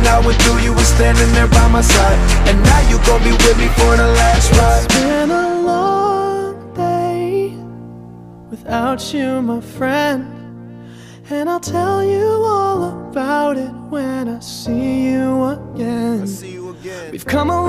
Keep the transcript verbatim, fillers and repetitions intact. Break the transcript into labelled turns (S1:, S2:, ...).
S1: Everything I went through, you were standing there by my side. And now you gon' be with me for the last ride.
S2: It's been a long day without you, my friend, and I'll tell you all about it when I see you again.
S1: I see you again.
S2: We've come a